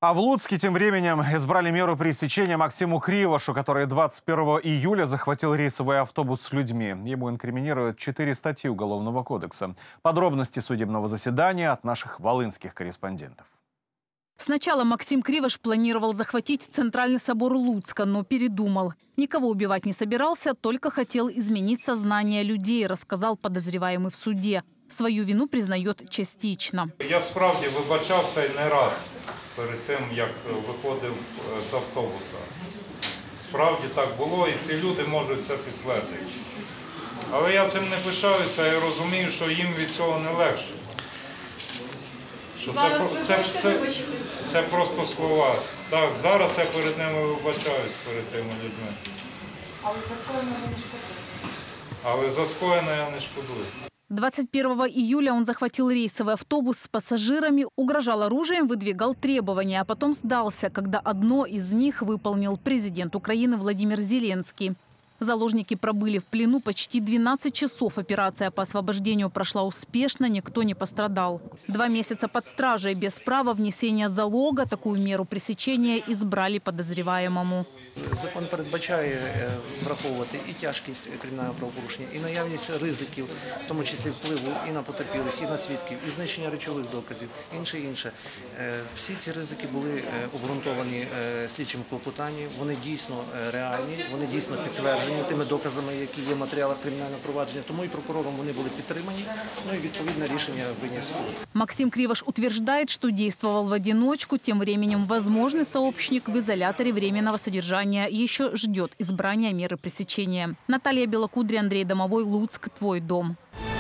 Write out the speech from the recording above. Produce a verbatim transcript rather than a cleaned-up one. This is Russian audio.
А в Луцке тем временем избрали меру пресечения Максиму Кривошу, который двадцать первого июля захватил рейсовый автобус с людьми. Ему инкриминируют четыре статьи Уголовного кодекса. Подробности судебного заседания от наших волынских корреспондентов. Сначала Максим Кривош планировал захватить Центральный собор Луцка, но передумал. Никого убивать не собирался, только хотел изменить сознание людей, рассказал подозреваемый в суде. Свою вину признает частично. Я справді вибачався і не раз перед тим, як виходив з автобуса. Справді так було, і ці люди можуть це підтвердити. Але я цим не пишаюся і розумію, що їм від цього не легше. Що це, це, це, це просто слова. Так, зараз я перед ними вибачаюсь, перед тими людьми. Але за скоєне я не шкодую. Але за скоєне я не шкодую. двадцать первого июля он захватил рейсовый автобус с пассажирами, угрожал оружием, выдвигал требования, а потом сдался, когда одно из них выполнил президент Украины Владимир Зеленский. Заложники пробыли в плену почти двенадцать часов. Операция по освобождению прошла успешно, никто не пострадал. Два месяца под стражей без права внесения залога. Такую меру пресечения избрали подозреваемому. Закон передбачає враховувати і тяжкість кримінального правопорушення, і наявність ризиків, в тому числі впливу і на потерпілих, і на свідків, і знищення речових доказів, інше, інше. Всі ці ризики були обґрунтовані слідчим клопотанням, вони дійсно реальні, вони дійсно підтверджені тими доказами, які є в матеріалах кримінального провадження, тому і прокурором вони были підтримані, ну и відповідне рішення вынес суд. Максим Кривош утверждает, что действовал в одиночку. Тем временем возможный сообщник в изоляторе временного содержания еще ждет избрания меры пресечения. Наталья Белокудря, Андрей Домовой, Луцк, твой дом.